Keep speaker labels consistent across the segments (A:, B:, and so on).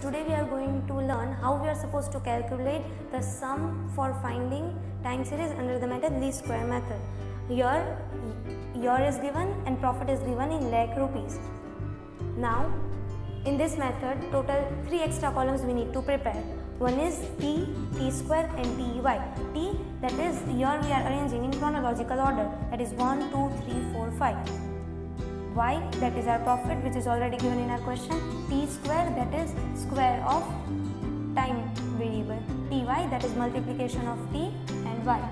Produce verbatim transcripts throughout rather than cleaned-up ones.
A: today we are going to learn how we are supposed to calculate the sum for finding time series under the method least square method. Here, year is given and profit is given in lakh rupees. Now, in this method, total three extra columns we need to prepare. One is T, T square and T Y. T, that is, here we are arranging in chronological order, that is one, two, three, four, five. Y, that is our profit, which is already given in our question. T square, that is square of time variable. T Y, that is multiplication of T and Y.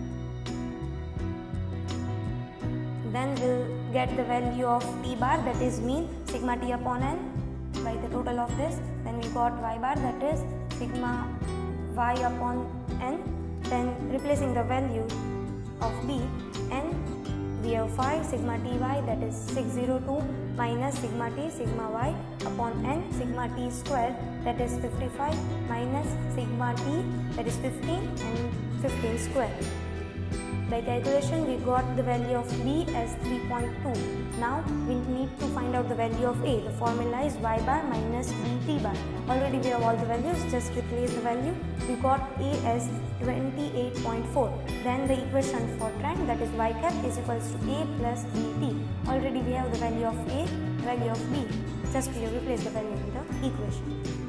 A: Then we'll get the value of T bar, that is mean, sigma T upon N by the total of this. Then we got Y bar, that is sigma Y upon N. Then replacing the value of B, N, we have five sigma T Y, that is six hundred two minus sigma T, sigma Y upon N, sigma T square, that is fifty-five minus sigma T, that is fifteen, and fifteen square. By calculation, we got the value of B as three point two. Now, we need to find out the value of A. The formula is Y bar minus B T bar. Already we have all the values, just replace the value. We got A as twenty-eight point four. Then the equation for trend, that is Y cap, is equals to A plus B T. Already we have the value of A, value of B. Just we replace the value in the equation.